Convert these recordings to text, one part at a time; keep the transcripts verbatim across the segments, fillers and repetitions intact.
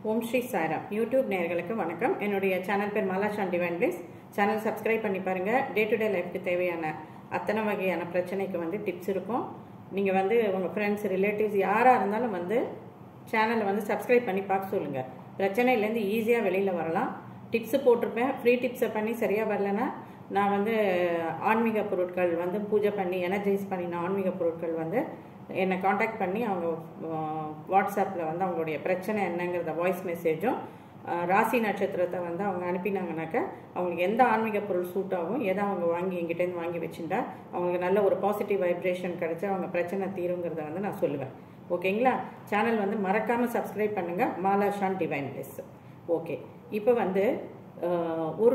ஓம் Sri Sairam YouTube நேயர்களுக்கு வணக்கம். என்னுடைய சேனல் பேர் Mala Shan divine bliss. Channel subscribe பண்ணி பாருங்கள். டே டு டே லைஃப்க்கு தேவையான அத்தனை வகையான பிரச்சனைக்கு வந்து டிப்ஸ் இருக்கும். நீங்கள் வந்து உங்கள் ஃப்ரெண்ட்ஸ் ரிலேட்டிவ்ஸ் யாராக இருந்தாலும் வந்து சேனலை வந்து சப்ஸ்கிரைப் பண்ணி பார்க்க சொல்லுங்கள். பிரச்சனையிலேருந்து ஈஸியாக வெளியில் வரலாம். டிப்ஸு போட்டிருப்பேன். ஃப்ரீ டிப்ஸை பண்ணி சரியாக வரலன்னா நான் வந்து ஆன்மீக பொருட்கள் வந்து பூஜை பண்ணி எனர்ஜைஸ் பண்ணின ஆன்மீக பொருட்கள் வந்து என்னை காண்டாக்ட் பண்ணி அவங்க வாட்ஸ்அப்பில் வந்து அவங்களுடைய பிரச்சனை என்னங்கிறத வாய்ஸ் மெசேஜும் ராசி நட்சத்திரத்தை வந்து அவங்க அனுப்பினாங்கனாக்கா அவங்களுக்கு எந்த ஆன்மீக பொருள் சூட் ஆகும், எதை அவங்க வாங்கி எங்கிட்டேருந்து வாங்கி வச்சுட்டா அவங்களுக்கு நல்ல ஒரு பாசிட்டிவ் வைப்ரேஷன் கிடச்சி அவங்க பிரச்சனை தீருங்கிறத வந்து நான் சொல்லுவேன். ஓகேங்களா? சேனல் வந்து மறக்காமல் சப்ஸ்கிரைப் பண்ணுங்கள். Mala Shan divine bliss. Okay, இப்போ வந்து ஒரு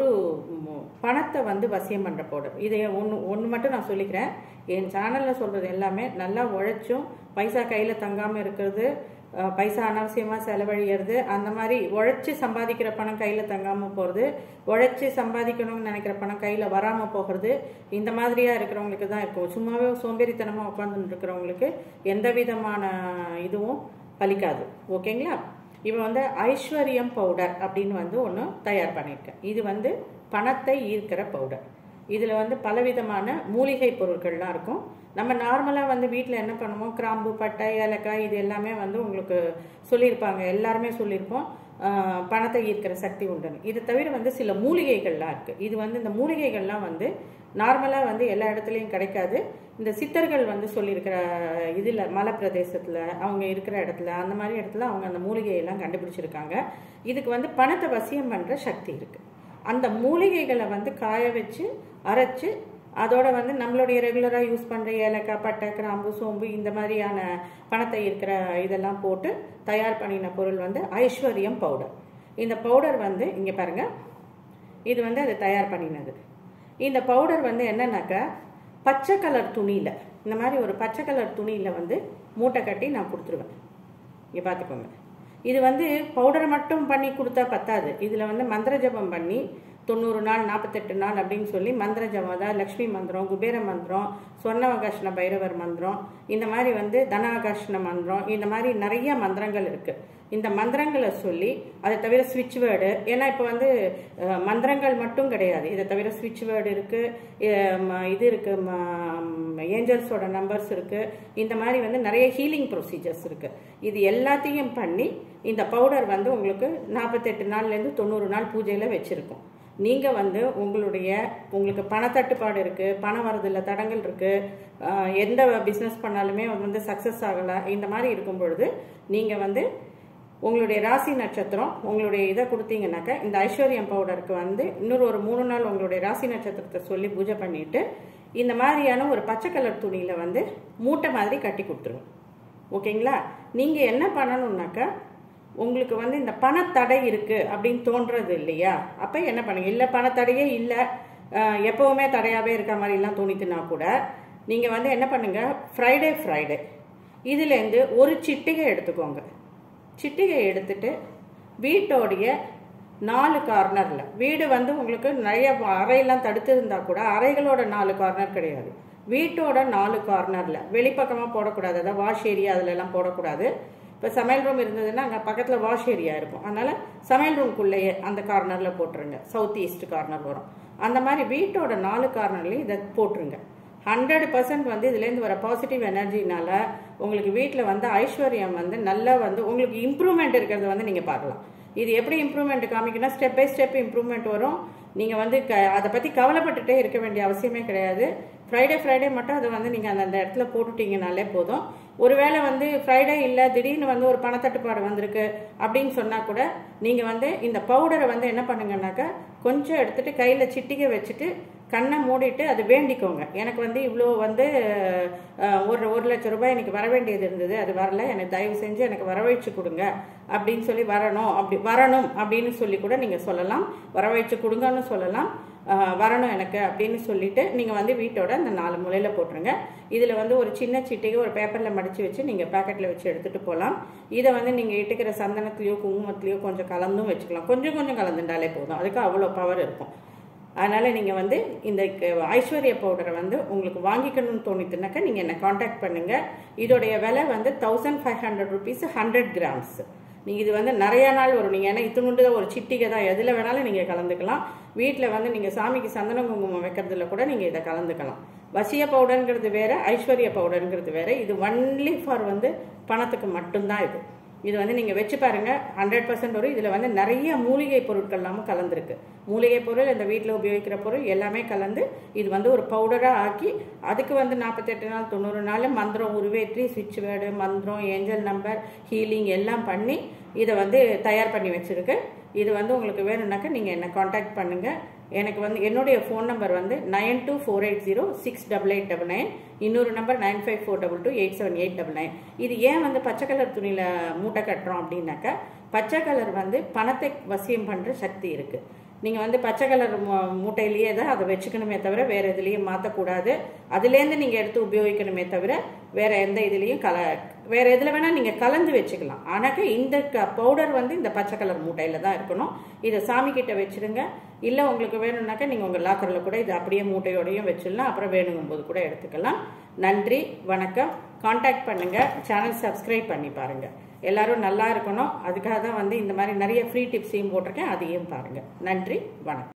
பணத்தை வந்து வசியம் பண்ணுற பவுடர். இதை ஒன்று ஒன்று மட்டும் நான் சொல்லிக்கிறேன். என் சேனலில் சொல்கிறது எல்லாமே நல்லா உழைச்சும் பைசா கையில் தங்காமல் இருக்கிறது, பைசா அனாவசியமாக செலவழிகிறது, அந்த மாதிரி உழைச்சி சம்பாதிக்கிற பணம் கையில் தங்காமல் போகிறது, உழைச்சி சம்பாதிக்கணும்னு நினைக்கிற பணம் கையில் வராமல் போகிறது, இந்த மாதிரியாக இருக்கிறவங்களுக்கு தான் இருக்கும். சும்மாவே சோம்பேறித்தனமாக உட்காந்துட்டு இருக்கிறவங்களுக்கு எந்த விதமான இதுவும் பலிக்காது. ஓகேங்களா? இப்போ வந்து ஐஸ்வர்யம் பவுடர் அப்படின்னு வந்து ஒன்று தயார் பண்ணியிருக்கேன். இது வந்து பணத்தை ஈர்க்கிற பவுடர். இதில் வந்து பலவிதமான மூலிகை பொருட்கள்லாம் இருக்கும். நம்ம நார்மலாக வந்து வீட்டில் என்ன பண்ணுவோம், கிராம்பு, பட்டை, ஏலக்காய் இது எல்லாமே வந்து உங்களுக்கு சொல்லியிருப்பாங்க, எல்லாருமே சொல்லியிருப்போம் பணத்தை ஈர்க்கிற சக்தி உண்டுன்னு. இதை தவிர வந்து சில மூலிகைகள்லாம் இருக்குது. இது வந்து இந்த மூலிகைகள்லாம் வந்து நார்மலாக வந்து எல்லா இடத்துலையும் கிடைக்காது. இந்த சித்தர்கள் வந்து சொல்லியிருக்கிற இதில் மலை பிரதேசத்தில் அவங்க இருக்கிற இடத்துல அந்த மாதிரி இடத்துல அவங்க அந்த மூலிகையெல்லாம் கண்டுபிடிச்சிருக்காங்க. இதுக்கு வந்து பணத்தை வசியம் பண்ணுற சக்தி இருக்குது. அந்த மூலிகைகளை வந்து காய வச்சு அரைச்சி அதோட வந்து நம்மளுடைய ரெகுலராக யூஸ் பண்ணுற ஏலக்காய், பட்டை, கிராம்பு, சோம்பு இந்த மாதிரியான பணத்தை இருக்கிற இதெல்லாம் போட்டு தயார் பண்ணின பொருள் வந்து ஐஸ்வர்யம் பவுடர். இந்த பவுடர் வந்து இங்கே பாருங்கள், இது வந்து அது தயார் பண்ணினது. இந்த பவுடர் வந்து என்னன்னாக்கா பச்சை கலர் துணியில், இந்த மாதிரி ஒரு பச்சை கலர் துணியில் வந்து மூட்டை கட்டி நான் கொடுத்துருவேன். இங்கே பார்த்துக்கோங்க. இது வந்து பவுடரை மட்டும் பண்ணி கொடுத்தா பத்தாது. இதில் வந்து மந்திர ஜபம் பண்ணி தொண்ணூறு நாள் நாற்பத்தெட்டு நாள் அப்படின்னு சொல்லி மந்திர ஜபம், அதாவது லக்ஷ்மி மந்திரம், குபேர மந்திரம், சொர்ணவகாஷ்ண பைரவர் மந்திரம், இந்த மாதிரி வந்து தனாகாஷ்ண மந்திரம், இந்த மாதிரி நிறைய மந்திரங்கள் இருக்குது. இந்த மந்திரங்களை சொல்லி அதை தவிர ஸ்விட்ச் வேர்டு, ஏன்னா இப்போ வந்து மந்திரங்கள் மட்டும் கிடையாது, இதை தவிர ஸ்விட்ச் வேர்டு இருக்குது, இது இருக்குது, ஏஞ்சல்ஸோட நம்பர்ஸ் இருக்குது, இந்த மாதிரி வந்து நிறைய ஹீலிங் ப்ரொசீஜர்ஸ் இருக்குது. இது எல்லாத்தையும் பண்ணி இந்த பவுடர் வந்து உங்களுக்கு நாற்பத்தெட்டு நாள்லேருந்து தொண்ணூறு நாள் பூஜையில் வச்சுருக்கோம். நீங்கள் வந்து உங்களுடைய உங்களுக்கு பணத்தட்டுப்பாடு இருக்குது, பணம் வரதில்லை, தடங்கள் இருக்குது, எந்த பிஸ்னஸ் பண்ணாலுமே வந்து சக்ஸஸ் ஆகலை, இந்த மாதிரி இருக்கும் பொழுது நீங்கள் வந்து உங்களுடைய ராசி நட்சத்திரம் உங்களுடைய இதை கொடுத்தீங்கன்னாக்கா இந்த ஐஸ்வர்யம் பவுடருக்கு வந்து இன்னொரு ஒரு மூணு நாள் உங்களுடைய ராசி நட்சத்திரத்தை சொல்லி பூஜை பண்ணிவிட்டு இந்த மாதிரியான ஒரு பச்சை கலர் துணியில் வந்து மூட்டை மாதிரி கட்டி கொடுத்துருவோம். ஓகேங்களா? நீங்கள் என்ன பண்ணணுன்னாக்கா உங்களுக்கு வந்து இந்த பணத்தடை இருக்குது அப்படின்னு தோன்றது இல்லையா, அப்போ என்ன பண்ணுங்க, இல்லை பணத்தடையே இல்லை, எப்போவுமே தடையாகவே இருக்க மாதிரிலாம் தோணித்துனா கூட நீங்கள் வந்து என்ன பண்ணுங்கள், ஃப்ரைடே ஃப்ரைடே இதுலேருந்து ஒரு சிட்டிகை எடுத்துக்கோங்க. சிட்டிகை எடுத்துட்டு வீட்டோடைய நாலு கார்னரில், வீடு வந்து உங்களுக்கு நிறைய அறையெல்லாம் தடுத்து இருந்தால் கூட அறைகளோட நாலு கார்னர் கிடையாது, வீட்டோட நாலு கார்னரில் வெளிப்பக்கமாக போடக்கூடாது, அதாவது வாஷ் ஏரியா அதிலெல்லாம் போடக்கூடாது. இப்போ சமையல் ரூம் இருந்ததுன்னா அங்கே பக்கத்தில் வாஷ் ஏரியா இருக்கும், அதனால் சமையல் ரூம்குள்ளேயே அந்த கார்னரில் போட்டுருங்க. சவுத் ஈஸ்ட் கார்னர் வரும். அந்த மாதிரி வீட்டோட நாலு கார்னர்லையும் இதை போட்டுருங்க. ஹண்ட்ரட் பர்சன்ட் வந்து இதுலேருந்து வர பாசிட்டிவ் எனர்ஜினால உங்களுக்கு வீட்டில் வந்து ஐஸ்வர்யம் வந்து நல்லா வந்து உங்களுக்கு இம்ப்ரூவ்மெண்ட் இருக்கிறத வந்து நீங்கள் பார்க்கலாம். இது எப்படி இம்ப்ரூவ்மெண்ட் காமிக்கணும், ஸ்டெப் பை ஸ்டெப் இம்ப்ரூவ்மெண்ட் வரும். நீங்கள் வந்து க அதை பற்றி கவலைப்பட்டுட்டே இருக்க வேண்டிய அவசியமே கிடையாது. ஃப்ரைடே ஃப்ரைடே மட்டும் அதை வந்து நீங்கள் அந்த இடத்துல போட்டுட்டீங்கனாலே போதும். ஒருவேளை வந்து ஃப்ரைடே இல்லை, திடீர்னு வந்து ஒரு பணத்தட்டுப்பாடு வந்திருக்கு அப்படின்னு சொன்னால் கூட நீங்கள் வந்து இந்த பவுடரை வந்து என்ன பண்ணுங்கன்னாக்கா கொஞ்சம் எடுத்துகிட்டு கையில் சிட்டிகை வச்சுட்டு கண்ணை மூடிட்டு அது வேண்டிக்கோங்க. எனக்கு வந்து இவ்வளோ வந்து ஒரு ஒரு லட்சம் ரூபாய் எனக்கு வர வேண்டியது இருந்தது, அது வரல, எனக்கு தயவு செஞ்சு எனக்கு வரவழைச்சு கொடுங்க அப்படின்னு சொல்லி வரணும் அப்படி வரணும் அப்படின்னு சொல்லி கூட நீங்கள் சொல்லலாம். வரவழைச்சு கொடுங்கன்னு சொல்லலாம், வரணும் எனக்கு அப்படின்னு சொல்லிட்டு நீங்கள் வந்து வீட்டோட அந்த நாலு மூலையில் போட்டுருங்க. இதில் வந்து ஒரு சின்ன சிட்டிகை ஒரு பேப்பரில் மடித்து வச்சு நீங்கள் பேக்கெட்டில் வச்சு எடுத்துகிட்டு போகலாம். இதை வந்து நீங்கள் இட்டுக்கிற சந்தனத்துலேயோ குங்குமத்துலேயோ கொஞ்சம் கலந்தும் வச்சுக்கலாம். கொஞ்சம் கொஞ்சம் கலந்துட்டாலே போதும், அதுக்கு அவ்வளோ பவர் இருக்கும். அதனால் நீங்கள் வந்து இந்த ஐஸ்வர்ய பவுடரை வந்து உங்களுக்கு வாங்கிக்கணும்னு தோணித்துனாக்கா நீங்கள் என்னை காண்டாக்ட் பண்ணுங்கள். இதோடைய விலை வந்து thousand five hundred rupees hundred grams. நீங்கள் இது வந்து நிறையா நாள் வரும். நீங்கள் ஏன்னா இத்துணுண்டு ஒரு சிட்டிகை தான், எதில் வேணாலும் நீங்கள் கலந்துக்கலாம். வீட்டில் வந்து நீங்கள் சாமிக்கு சந்தன குங்குமம் வைக்கிறதுல கூட நீங்கள் இதை கலந்துக்கலாம். வசிய பவுடருங்கிறது வேறு, ஐஸ்வர்ய பவுடருங்கிறது வேறு. இது ஒன்லி ஃபார் வந்து பணத்துக்கு மட்டும்தான். இது இது வந்து நீங்கள் வச்சு பாருங்கள், ஹண்ட்ரட் பர்சன்ட் வரும். இதில் வந்து நிறைய மூலிகை பொருட்கள் எல்லாமும் கலந்துருக்கு. மூலிகை பொருள், இந்த வீட்டில் உபயோகிக்கிற பொருள் எல்லாமே கலந்து இது வந்து ஒரு பவுடராக ஆக்கி அதுக்கு வந்து நாற்பத்தெட்டு நாள் தொண்ணூறு நாள் மந்திரம் உருவேற்றி ஸ்விட்ச் வேர்டு மந்திரம் ஏஞ்சல் நம்பர் ஹீலிங் எல்லாம் பண்ணி இதை வந்து தயார் பண்ணி வச்சுருக்கு. இது வந்து உங்களுக்கு வேணும்னாக்கா நீங்கள் என்னை காண்டாக்ட் பண்ணுங்கள். எனக்கு வந்து என்னுடைய ஃபோன் நம்பர் வந்து nine two four eight zero six double eight double nine இன்னொரு number nine five four double two eight seven eight double nine. இது ஏன் வந்து பச்சை கலர் துணியில் மூட்டை கட்டுறோம் அப்படின்னாக்கா, பச்சை கலர் வந்து பணத்தை வசியம் பண்ணுற சக்தி இருக்குது. நீங்கள் வந்து பச்சை கலர் மூட்டையிலேயே தான் அதை வச்சுக்கணுமே தவிர வேறு எதுலேயும் மாற்றக்கூடாது. அதுலேருந்து நீங்கள் எடுத்து உபயோகிக்கணுமே தவிர வேறு எந்த இதுலேயும் கல வேறு எதில் வேணால் நீங்கள் கலந்து வச்சுக்கலாம். ஆனாக்கா இந்த க பவுடர் வந்து இந்த பச்சை கலர் மூட்டையில் தான் இருக்கணும். இதை சாமிக்கிட்ட வச்சுடுங்க. இல்லை உங்களுக்கு வேணும்னாக்கா நீங்கள் உங்கள் லாக்கரில் கூட இது அப்படியே மூட்டையோடையும் வச்சிடலாம். அப்புறம் வேணுங்கும்போது கூட எடுத்துக்கலாம். நன்றி, வணக்கம். காண்டாக்ட் பண்ணுங்கள், சேனல் சப்ஸ்கிரைப் பண்ணி பாருங்கள். எல்லாரும் நல்லா இருக்கணும். அதுக்காக தான் வந்து இந்த மாதிரி நிறைய ஃப்ரீ டிப்ஸையும் போட்டிருக்கேன், அதையும் பாருங்கள். நன்றி, வணக்கம்.